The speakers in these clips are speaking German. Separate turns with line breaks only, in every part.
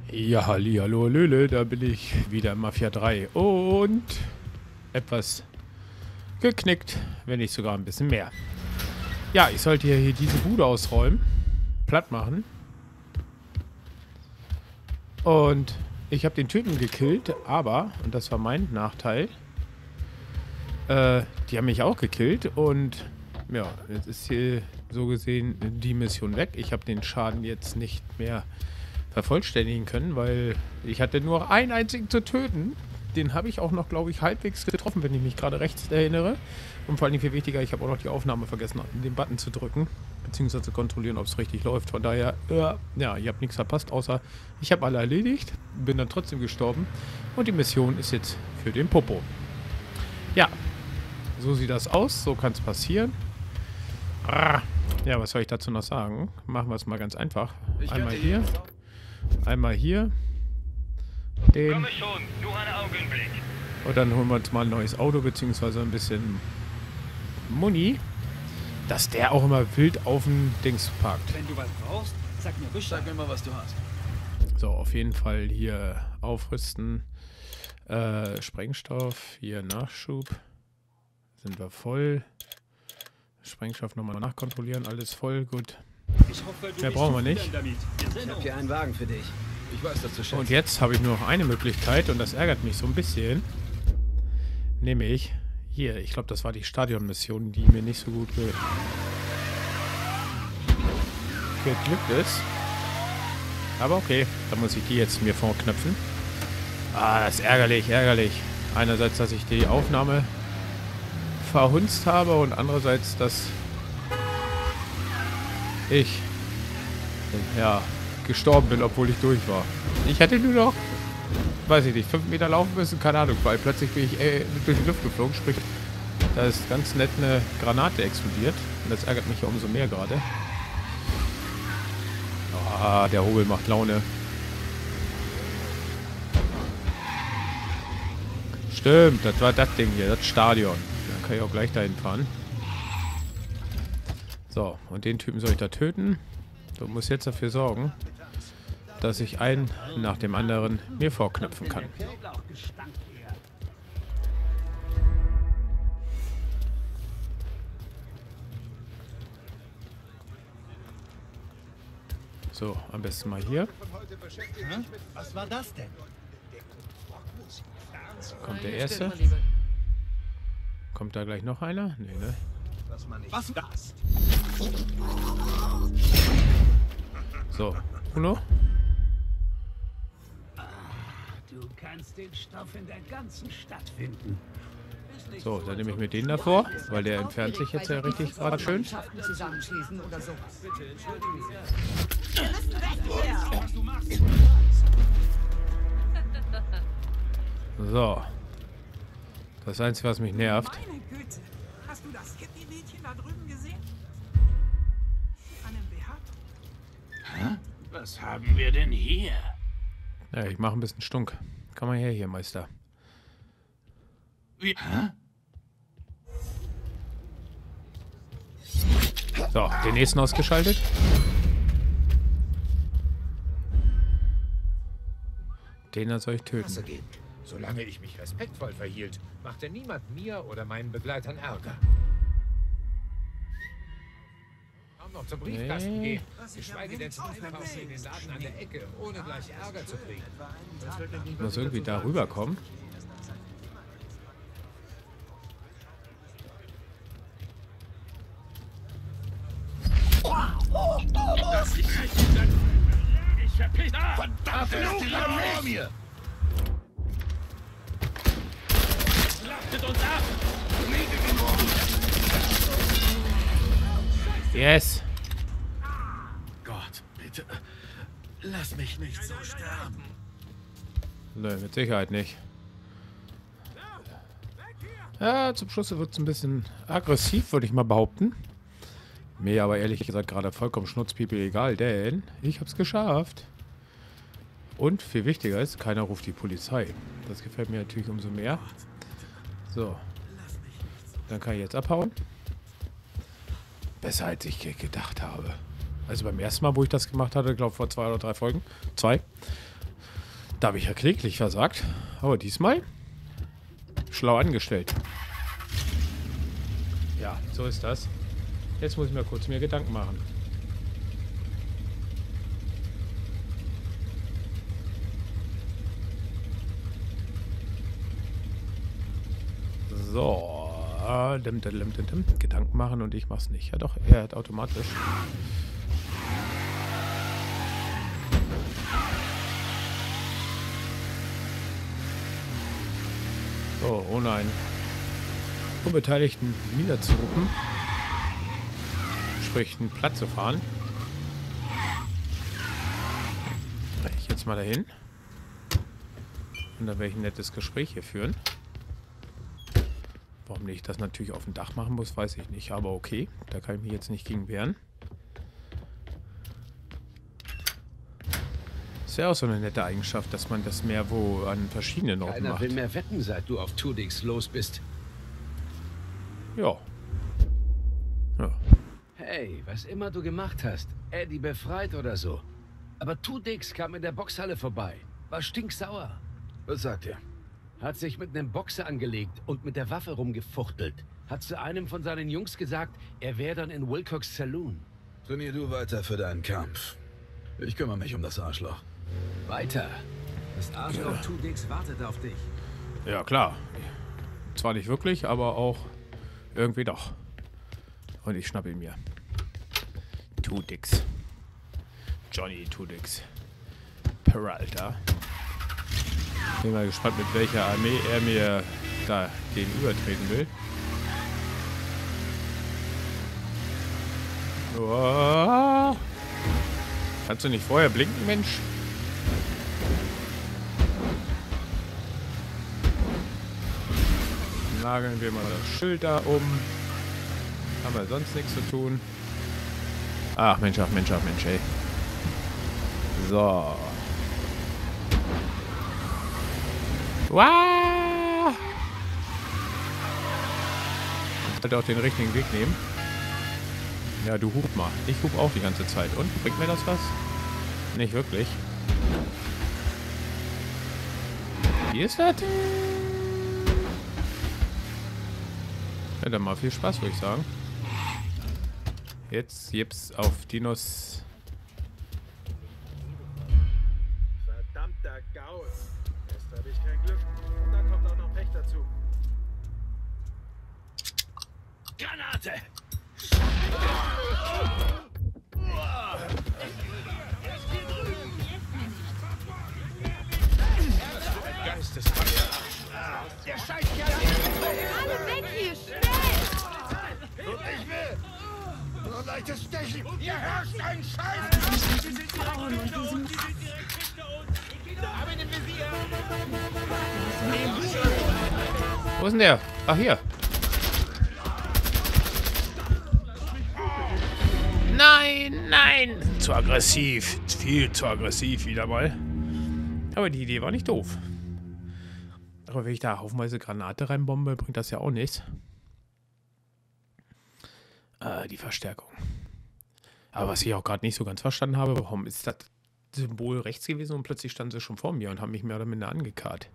Ja, hallihallo, Löle, da bin ich wieder in Mafia 3 und etwas geknickt, wenn nicht sogar ein bisschen mehr. Ja, ich sollte hier diese Bude ausräumen, platt machen und ich habe den Typen gekillt, aber, und das war mein Nachteil, die haben mich auch gekillt und ja, jetzt ist hier so gesehen die Mission weg. Ich habe den Schaden jetzt nicht mehr vervollständigen können, weil ich hatte nur einen einzigen zu töten. Den habe ich auch noch, glaube ich, halbwegs getroffen, wenn ich mich gerade recht erinnere. Und vor allem viel wichtiger, ich habe auch noch die Aufnahme vergessen, den Button zu drücken, beziehungsweise zu kontrollieren, ob es richtig läuft. Von daher, ja, ich habe nichts verpasst, außer ich habe alle erledigt, bin dann trotzdem gestorben und die Mission ist jetzt für den Popo. Ja, so sieht das aus, so kann es passieren. Ja, was soll ich dazu noch sagen? Machen wir es mal ganz einfach. Einmal hier. Einmal hier. Den.
Komme schon, nur einen Augenblick.
Und dann holen wir uns mal ein neues Auto, beziehungsweise ein bisschen Muni. Dass der auch immer wild auf dem Dings parkt.
Wenn du was brauchst, sag mir Bescheid. Sag mir mal, was du hast.
So, auf jeden Fall hier aufrüsten. Sprengstoff. Hier Nachschub. Sind wir voll. Sprengstoff nochmal nachkontrollieren. Alles voll, gut.
Ich hoffe, du
Mehr brauchen wir nicht.
Ich hab hier einen Wagen für dich. Ich weiß das zu schätzen.
Und jetzt habe ich nur noch eine Möglichkeit und das ärgert mich so ein bisschen. Nämlich hier, ich glaube, das war die Stadionmission, die mir nicht so gut geglückt ist. Aber okay, dann muss ich die jetzt mir vorknöpfen. Das ist ärgerlich, ärgerlich. Einerseits, dass ich die Aufnahme verhunzt habe und andererseits, dass ich ja gestorben bin, obwohl ich durch war. Ich hätte nur noch, weiß ich nicht, 5 Meter laufen müssen, keine Ahnung, weil plötzlich bin ich durch die Luft geflogen, sprich, da ist ganz nett eine Granate explodiert und das ärgert mich ja umso mehr gerade. Der Hobel macht Laune. Stimmt, das war das Ding hier, das Stadion. Da kann ich auch gleich dahin fahren. So, und den Typen soll ich da töten. Du musst jetzt dafür sorgen, dass ich einen nach dem anderen mir vorknöpfen kann. So, am besten mal hier.
Was war das denn?
Kommt der erste. Kommt da gleich noch einer? Nee, ne?
Was das?
So, Uno.
Du kannst den Stoff in der ganzen Stadt finden.
So, dann nehme ich mir den davor, weil der entfernt sich jetzt ja richtig gerade schön.
Zusammenschließen oder so.
So. Das Einzige, was mich nervt.
Meine Güte, hast du das Hippie-Mädchen da drüben gesehen? Einen BH?
Was haben wir denn hier?
Ja, ich mache ein bisschen Stunk. Komm mal her hier, Meister. So, den nächsten ausgeschaltet. Den da soll ich töten.
Solange ich mich respektvoll verhielt, machte niemand mir oder meinen Begleitern Ärger. Kaum noch zum Briefkasten gehen, geschweige denn zum Einkaufen in den Laden an der Ecke, ohne gleich Ärger zu kriegen.
Ich muss irgendwie da rüberkommen.
Ich verpiss da!
Verdammt, vor mir!
Lachtet uns ab!
Yes!
Gott, bitte, lass mich nicht so sterben.
Nö, mit Sicherheit nicht. Ja, zum Schluss wird es ein bisschen aggressiv, würde ich mal behaupten. Mir aber ehrlich gesagt gerade vollkommen schnutzpiepe egal, denn ich habe es geschafft. Und viel wichtiger ist, keiner ruft die Polizei. Das gefällt mir natürlich umso mehr. So. Dann kann ich jetzt abhauen. Besser als ich gedacht habe. Also beim ersten Mal, wo ich das gemacht hatte, glaube vor 2 oder 3 Folgen. 2. Da habe ich ja kläglich versagt. Aber diesmal schlau angestellt. Ja, so ist das. Jetzt muss ich mir kurz Gedanken machen. So. Gedanken machen und ich mach's nicht. Ja doch, er hat automatisch. So, ohne einen unbeteiligten niederzurufen. Sprich, einen Platz zu fahren. Ich jetzt mal dahin. Und dann werde ich ein nettes Gespräch hier führen. Warum ich das natürlich auf dem Dach machen muss, weiß ich nicht. Aber okay, da kann ich mich jetzt nicht gegen wehren. Ist ja auch so eine nette Eigenschaft, dass man das mehr wo an verschiedenen Orten
Keiner
macht.
will mehr wetten, seit du auf Tudix los bist.
Ja. Ja.
Hey, was immer du gemacht hast, Eddie befreit oder so. Aber Tudix kam in der Boxhalle vorbei. War stinksauer.
Was sagt er?
Hat sich mit einem Boxer angelegt und mit der Waffe rumgefuchtelt. Hat zu einem von seinen Jungs gesagt, er wäre dann in Wilcox Saloon.
Trainier du weiter für deinen Kampf. Ich kümmere mich um das Arschloch.
Weiter.
Das Arschloch Tudix wartet auf dich.
Ja, klar. Zwar nicht wirklich, aber auch irgendwie doch. Und ich schnapp ihn mir. Tudix. Johnny Tudix. Peralta. Bin mal gespannt, mit welcher Armee er mir da gegenübertreten will. Oh. Kannst du nicht vorher blinken, Mensch? Nageln wir mal das Schild da um. Haben wir sonst nichts zu tun. Ach Mensch, ey. So. Wow! Halt auch den richtigen Weg nehmen. Ja, du hub mal. Ich hub auch die ganze Zeit. Und? Bringt mir das was? Nicht wirklich. Wie ist das? Ja, dann mal viel Spaß, würde ich sagen. Jetzt gibt's auf Dinos.
Verdammter Gaul. Jetzt habe ich kein Glück. Und dann kommt auch noch Pech dazu.
Granate!
Der Scheißkerl!
Alle weg hier, schnell!
Und ich will! Nur leichtes Stechen! Ihr herrscht ein Scheiß! Sie sind
Frauen und diesem
direkt hinter uns! Hab ihn im Visier!
Wo ist denn der? Ach, hier. Nein, nein! Zu aggressiv. Viel zu aggressiv wieder mal. Aber die Idee war nicht doof. Aber wenn ich da haufenweise Granate reinbombe, bringt das ja auch nichts. Die Verstärkung. Aber was ich auch gerade nicht so ganz verstanden habe, warum ist das Symbol rechts gewesen und plötzlich standen sie schon vor mir und haben mich mehr oder minder angekarrt.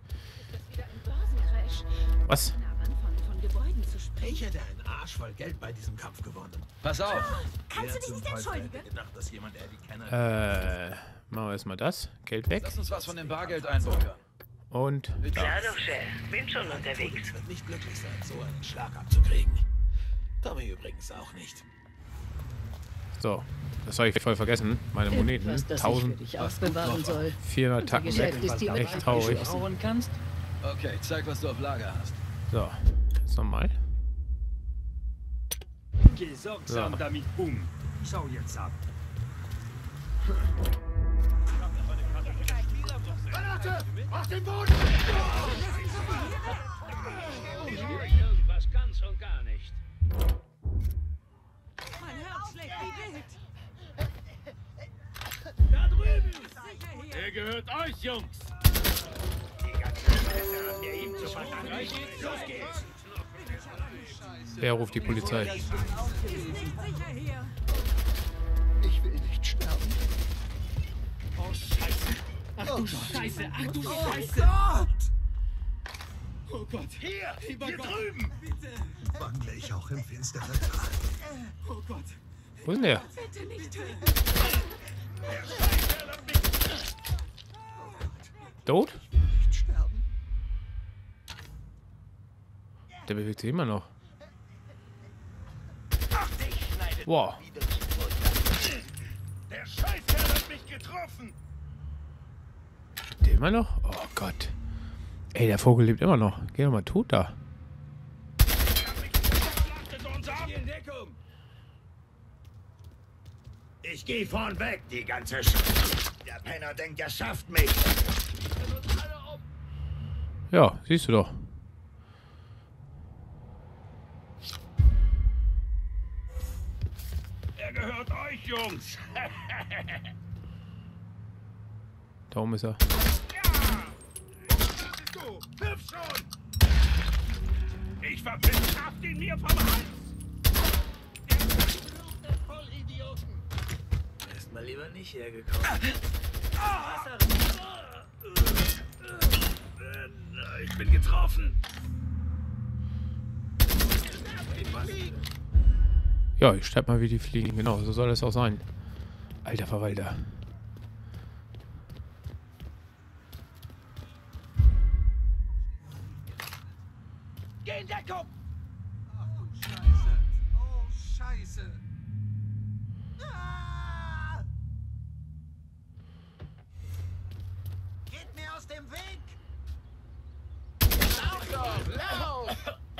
Was?
Ich hätte einen Arsch voll Geld bei diesem Kampf gewonnen. Pass auf!
Kannst du dich nicht entschuldigen?
Machen wir erstmal das. Geld weg.
Lass uns was von dem Bargeld einbürgern.
Und.
Klar doch, Chef. Bin schon unterwegs.
Wird nicht glücklich sein, so einen Schlag abzukriegen. Tommy übrigens auch nicht.
So. Das habe ich voll vergessen. Meine Moneten. 1400 Tacken weg. Echt traurig.
Okay, zeig, was du auf Lager hast.
So. Jetzt nochmal.
Geh sorgsam damit um. Schau jetzt ab.
Granate! Auf den Boden!
Irgendwas ganz und gar nicht.
Mein Herz schlägt wie wild.
Da drüben!
Sicher hier.
Der gehört euch, Jungs! Los geht's!
Wer ruft die Polizei?
Ist nicht sicher hier.
Ich will nicht sterben.
Oh, Scheiße!
Ach,
du Scheiße! Ach du
Oh
Scheiße!
Gott!
Oh Gott!
Hier
Lieber Gott.
drüben!
Bitte!
Wandle ich auch im finsteren Tal.
Oh Gott!
Wo ist denn der?
Bitte nicht töten.
Der Scheißkerl hat mich...
Tot?
Nicht sterben.
Der bewegt sich immer noch.
Ach, dich schneidet
Wow.
wieder zu Butter. Der Scheißkerl hat mich getroffen.
Der immer noch? Oh Gott. Ey, der Vogel lebt immer noch. Geh doch mal tot da.
In Deckung.
Ich geh vorn weg, die ganze Der Penner denkt, er schafft mich.
Ja, siehst du doch.
Er gehört euch, Jungs.
Da oben ist er.
Du, wirf schon. Ich verwissenschaft ihn mir vom Hals. Der Vollidioten.
Wärst mal lieber nicht hergekommen.
Ich bin getroffen.
Ja, ich sterbe mal wie die Fliegen. Genau, so soll es auch sein. Alter Verwalter.
Geh in Deckung.
Ach du Scheiße. Oh, Scheiße.
Ah! Geht mir aus dem Weg. Lauf doch, lauf.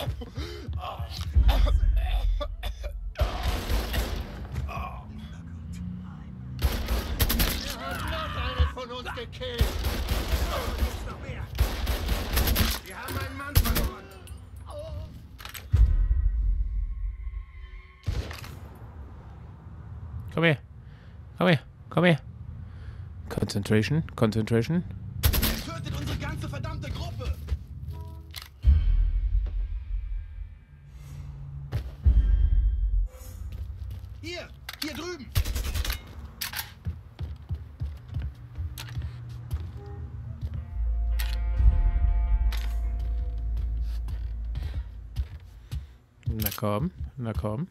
Von uns gekillt. Oh, ist noch mehr. Wir haben einen Mann verloren.
Komm her. Komm her. Komm her. Concentration. Concentration.
Er tötet unsere ganze verdammte Gruppe. Hier drüben.
Na komm. Na komm.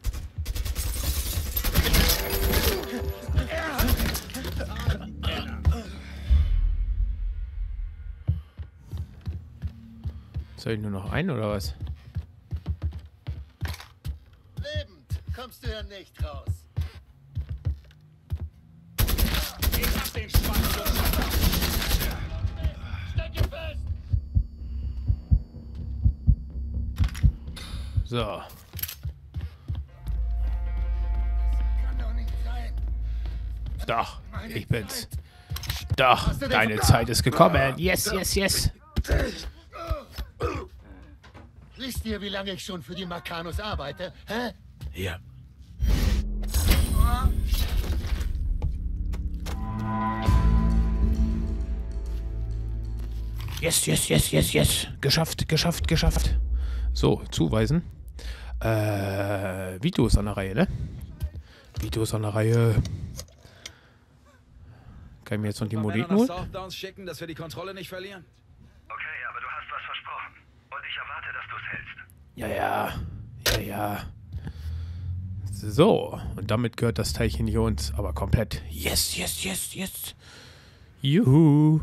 Soll ich nur noch einen oder was?
Lebend kommst du ja nicht raus. Ich hab den Schwanz. Stecke fest.
So.
Kann doch nicht sein.
Doch, ich bin's. Doch, deine Zeit ist gekommen. Yes, yes, yes.
Wisst ihr, wie lange ich schon für die Marcanus arbeite? Hä?
Ja.
Yes, yes, yes, yes, yes. Geschafft, geschafft, geschafft. So, zuweisen. Vito ist an der Reihe, ne? Vito ist an der Reihe. Kann ich mir jetzt noch die Moneten holen?
Softdowns schicken, dass wir die Kontrolle nicht verlieren?
Okay, aber du hast was versprochen. Und ich erwarte, dass du es hältst.
Ja, ja. Ja, ja. So, und damit gehört das Teilchen hier uns aber komplett. Yes, yes, yes, yes. Juhu.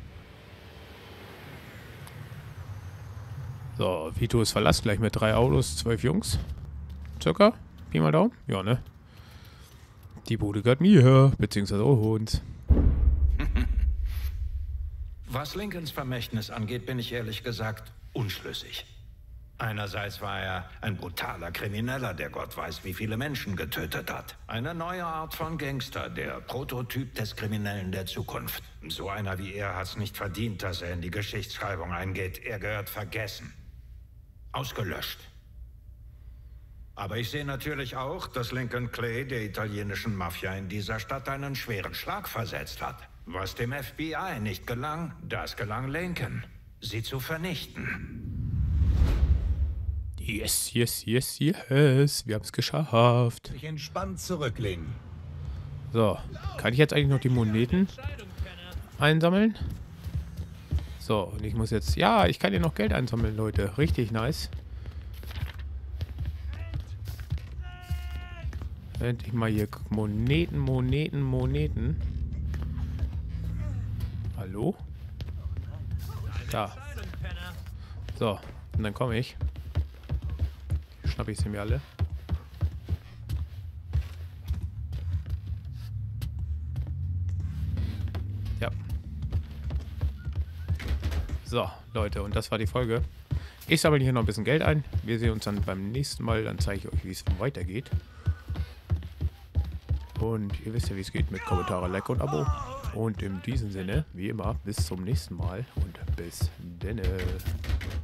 So, Vito ist verlassen, gleich mit 3 Autos, 12 Jungs. Circa? Pi mal Daumen? Ja, ne? Die Bude gehört mir, beziehungsweise uns.
Was Lincolns Vermächtnis angeht, bin ich ehrlich gesagt unschlüssig. Einerseits war er ein brutaler Krimineller, der Gott weiß, wie viele Menschen getötet hat. Eine neue Art von Gangster, der Prototyp des Kriminellen der Zukunft. So einer wie er hat es nicht verdient, dass er in die Geschichtsschreibung eingeht. Er gehört vergessen. Ausgelöscht. Aber ich sehe natürlich auch, dass Lincoln Clay der italienischen Mafia in dieser Stadt einen schweren Schlag versetzt hat. Was dem FBI nicht gelang, das gelang Lincoln. Sie zu vernichten.
Yes, yes, yes, yes. Wir haben es geschafft.
Sich entspannt zurücklehnen.
So, kann ich jetzt eigentlich noch die Moneten einsammeln. So, und ich muss jetzt... Ja, ich kann hier noch Geld einsammeln, Leute. Richtig nice. Endlich mal hier Moneten. Hallo? Da. So, und dann komme ich. Schnapp ich sie mir alle. Ja. So, Leute, und das war die Folge. Ich sammle hier noch ein bisschen Geld ein. Wir sehen uns dann beim nächsten Mal. Dann zeige ich euch, wie es weitergeht. Und ihr wisst ja, wie es geht mit Kommentare, Like und Abo. Und in diesem Sinne, wie immer, bis zum nächsten Mal und bis denne.